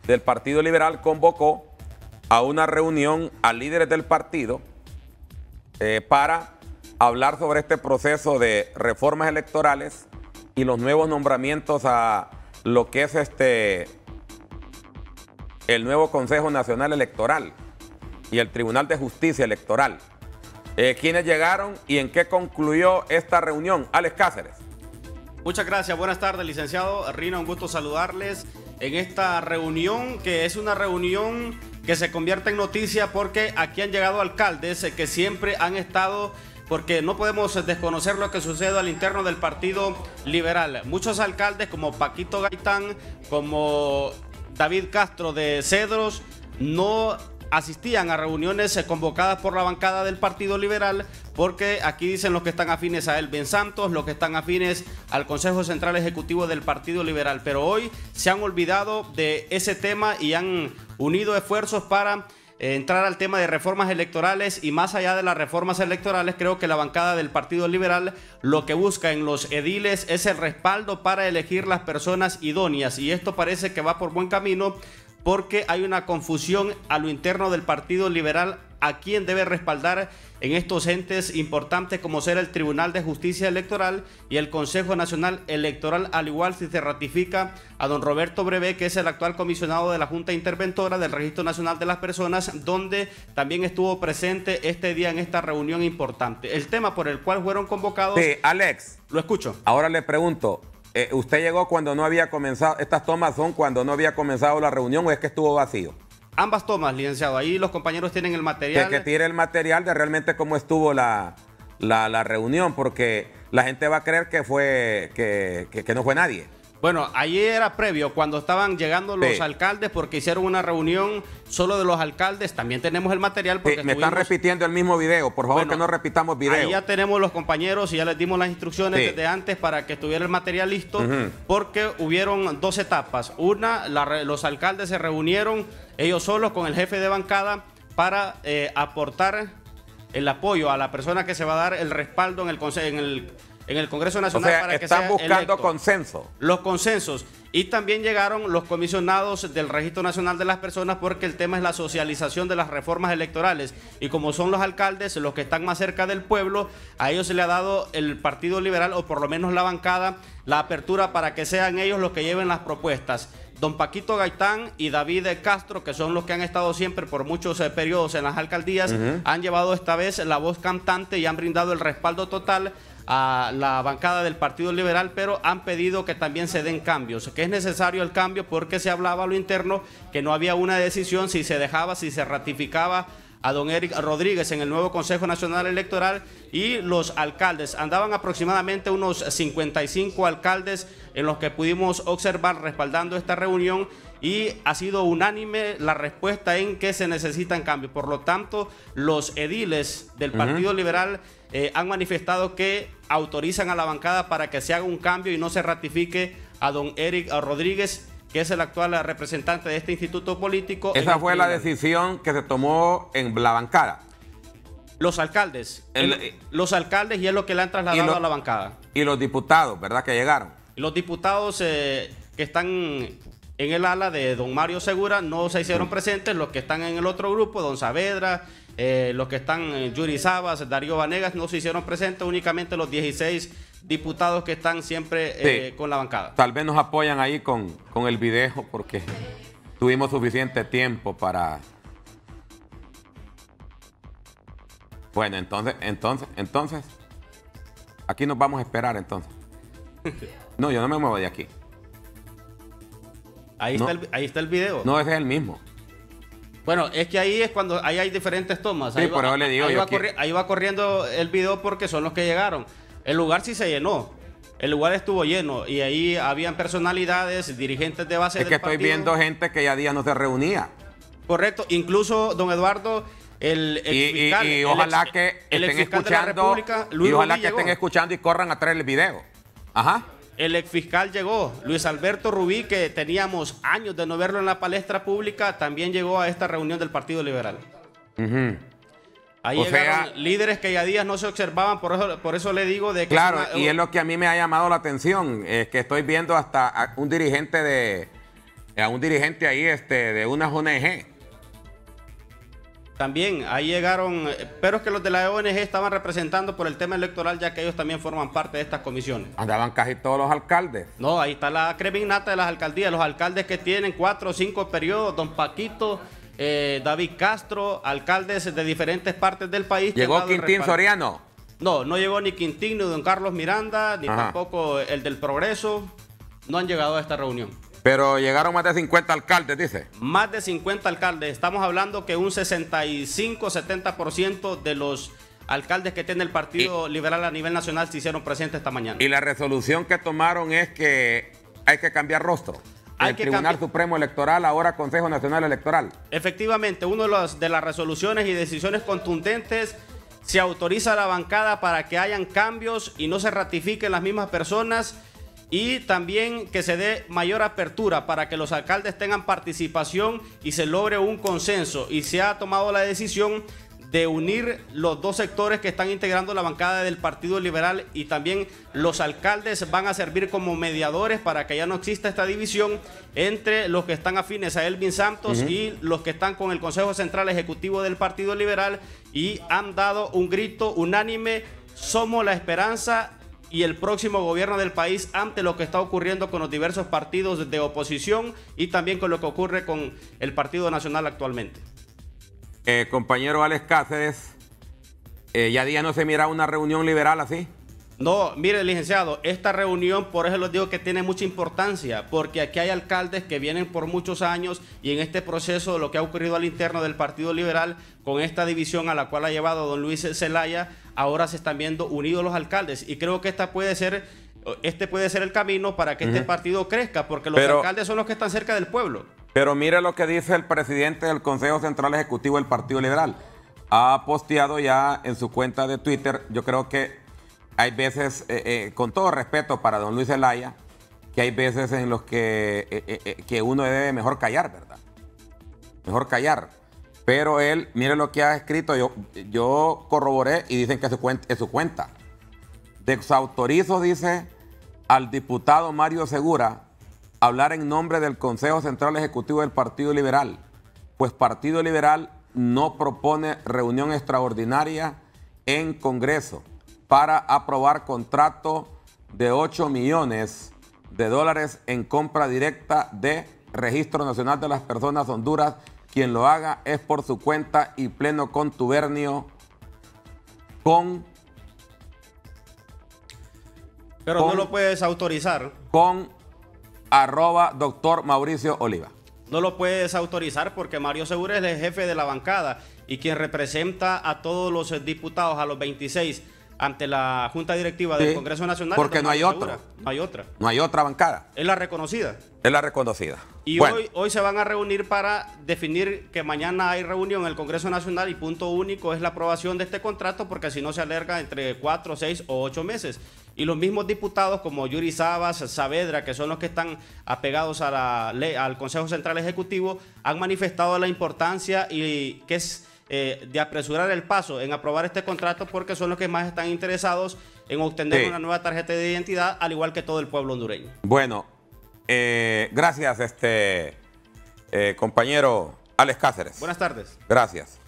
del Partido Liberal convocó a una reunión a líderes del partido para hablar sobre este proceso de reformas electorales y los nuevos nombramientos a lo que es el nuevo Consejo Nacional Electoral y el Tribunal de Justicia Electoral. ¿Quiénes llegaron y en qué concluyó esta reunión? Alex Cáceres. Muchas gracias, buenas tardes, licenciado Rina, un gusto saludarles en esta reunión, que es una reunión que se convierte en noticia porque aquí han llegado alcaldes que siempre han estado, porque no podemos desconocer lo que sucede al interno del Partido Liberal. Muchos alcaldes como Paquito Gaitán, como David Castro de Cedros, no asistían a reuniones convocadas por la bancada del Partido Liberal, porque aquí dicen los que están afines a Elvin Santos, los que están afines al Consejo Central Ejecutivo del Partido Liberal, pero hoy se han olvidado de ese tema y han unido esfuerzos para entrar al tema de reformas electorales. Y más allá de las reformas electorales, creo que la bancada del Partido Liberal lo que busca en los ediles es el respaldo para elegir las personas idóneas, y esto parece que va por buen camino, porque hay una confusión a lo interno del Partido Liberal a quién debe respaldar en estos entes importantes como será el Tribunal de Justicia Electoral y el Consejo Nacional Electoral, al igual si se ratifica a don Roberto Brevé, que es el actual comisionado de la Junta Interventora del Registro Nacional de las Personas, donde también estuvo presente este día en esta reunión importante. El tema por el cual fueron convocados... Sí, Alex. Lo escucho. Ahora le pregunto, ¿usted llegó cuando no había comenzado, estas tomas son cuando no había comenzado la reunión o es que estuvo vacío? Ambas tomas, licenciado. Ahí los compañeros tienen el material. Que tire el material de realmente cómo estuvo la reunión, porque la gente va a creer que no fue nadie. Bueno, ayer era previo, cuando estaban llegando los alcaldes, porque hicieron una reunión solo de los alcaldes. También tenemos el material. Porque me están repitiendo el mismo video. Por favor, que no repitamos video. Ahí ya tenemos los compañeros y ya les dimos las instrucciones desde antes para que estuviera el material listo, porque hubieron dos etapas. Una, los alcaldes se reunieron ellos solos con el jefe de bancada para aportar el apoyo a la persona que se va a dar el respaldo en el Congreso Nacional. O sea, para que están sea buscando electo. consenso. Los consensos. Y también llegaron los comisionados del Registro Nacional de las Personas, porque el tema es la socialización de las reformas electorales. Y como son los alcaldes los que están más cerca del pueblo, a ellos se le ha dado el Partido Liberal, o por lo menos la bancada, la apertura para que sean ellos los que lleven las propuestas. Don Paquito Gaitán y David Castro, que son los que han estado siempre por muchos periodos en las alcaldías, han llevado esta vez la voz cantante y han brindado el respaldo total a la bancada del Partido Liberal, pero han pedido que también se den cambios, que es necesario el cambio, porque se hablaba a lo interno que no había una decisión si se dejaba, si se ratificaba a don Eric Rodríguez en el nuevo Consejo Nacional Electoral, y los alcaldes andaban aproximadamente unos 55 alcaldes en los que pudimos observar respaldando esta reunión, y ha sido unánime la respuesta en que se necesitan cambios. Por lo tanto, los ediles del Partido Liberal han manifestado que autorizan a la bancada para que se haga un cambio y no se ratifique a don Eric Rodríguez, que es el actual representante de este instituto político. Esa fue la decisión que se tomó en la bancada. Los alcaldes. Los alcaldes, y es lo que le han trasladado a la bancada. Y los diputados, ¿verdad? Que llegaron. Los diputados que están en el ala de don Mario Segura no se hicieron presentes. Los que están en el otro grupo, don Saavedra, los que están en Yuri Sabas, Darío Vanegas, no se hicieron presentes. Únicamente los 16 diputados que están siempre con la bancada. Tal vez nos apoyan ahí con el video, porque tuvimos suficiente tiempo para... Bueno, entonces, aquí nos vamos a esperar entonces. No, yo no me muevo de aquí. Ahí está el video. No, ese es el mismo. Bueno, es que ahí es cuando hay diferentes tomas. Sí, por eso le digo. Ahí va corriendo el video, porque son los que llegaron. El lugar sí se llenó. El lugar estuvo lleno y ahí habían personalidades, dirigentes de base del partido. Es que estoy viendo gente que ya días no se reunía. Correcto. Incluso, don Eduardo, el exfiscal. Y ojalá que estén escuchando. Y ojalá que estén escuchando y corran a traer el video. Ajá. El exfiscal llegó, Luis Alberto Rubí, que teníamos años de no verlo en la palestra pública, también llegó a esta reunión del Partido Liberal. Ahí llegaron líderes que ya días no se observaban, por eso le digo de que... Claro, y es lo que a mí me ha llamado la atención, es que estoy viendo hasta un dirigente a un dirigente ahí de una ONG. También ahí llegaron, pero es que los de la ONG estaban representando por el tema electoral, ya que ellos también forman parte de estas comisiones. Andaban casi todos los alcaldes. No, ahí está la creminata de las alcaldías, los alcaldes que tienen 4 o 5 periodos, don Paquito, David Castro, alcaldes de diferentes partes del país. ¿Llegó Quintín Soriano? No, no llegó ni Quintín, ni don Carlos Miranda, ni tampoco el del Progreso. No han llegado a esta reunión. Pero llegaron más de 50 alcaldes, dice. Más de 50 alcaldes. Estamos hablando que un 65-70% de los alcaldes que tiene el Partido Liberal a nivel nacional se hicieron presentes esta mañana. Y la resolución que tomaron es que hay que cambiar rostro. El Tribunal Supremo Electoral, ahora Consejo Nacional Electoral. Efectivamente, una de las resoluciones y decisiones contundentes, se autoriza a la bancada para que hayan cambios y no se ratifiquen las mismas personas, y también que se dé mayor apertura para que los alcaldes tengan participación y se logre un consenso. Y se ha tomado la decisión de unir los dos sectores que están integrando la bancada del Partido Liberal, y también los alcaldes van a servir como mediadores para que ya no exista esta división entre los que están afines a Elvin Santos y los que están con el Consejo Central Ejecutivo del Partido Liberal, y han dado un grito unánime: somos la esperanza y el próximo gobierno del país ante lo que está ocurriendo con los diversos partidos de oposición y también con lo que ocurre con el Partido Nacional actualmente. Compañero Alex Cáceres, ¿ya día no se mira una reunión liberal así? No, mire, licenciado, esta reunión, por eso les digo que tiene mucha importancia, porque aquí hay alcaldes que vienen por muchos años, y en este proceso, lo que ha ocurrido al interno del Partido Liberal, con esta división a la cual ha llevado don Luis Zelaya, ahora se están viendo unidos los alcaldes, y creo que este puede ser el camino para que este partido crezca, porque los alcaldes son los que están cerca del pueblo. Pero mire lo que dice el presidente del Consejo Central Ejecutivo del Partido Liberal. Ha posteado ya en su cuenta de Twitter. Yo creo que hay veces, con todo respeto para don Luis Zelaya, que hay veces en los que uno debe mejor callar, ¿verdad? Mejor callar. Pero él, mire lo que ha escrito, yo corroboré y dicen que es su cuenta. Desautorizo, dice, al diputado Mario Segura hablar en nombre del Consejo Central Ejecutivo del Partido Liberal, pues Partido Liberal no propone reunión extraordinaria en Congreso para aprobar contrato de $8 millones en compra directa de Registro Nacional de las Personas Honduras. Quien lo haga es por su cuenta y pleno contubernio con... Pero no lo puedes autorizar. Con @Dr. Mauricio Oliva. No lo puedes autorizar porque Mario Segura es el jefe de la bancada y quien representa a todos los diputados, a los 26, ante la Junta Directiva del Congreso Nacional. Porque no hay otra. No hay otra. No hay otra bancada. Es la reconocida. Es la reconocida. Y bueno, hoy se van a reunir para definir que mañana hay reunión en el Congreso Nacional, y punto único es la aprobación de este contrato, porque si no se alarga entre 4, 6 o 8 meses. Y los mismos diputados como Yuri Sabas, Saavedra, que son los que están apegados a la ley, al Consejo Central Ejecutivo, han manifestado la importancia y que es de apresurar el paso en aprobar este contrato, porque son los que más están interesados en obtener una nueva tarjeta de identidad, al igual que todo el pueblo hondureño. Bueno, gracias, compañero Alex Cáceres. Buenas tardes. Gracias.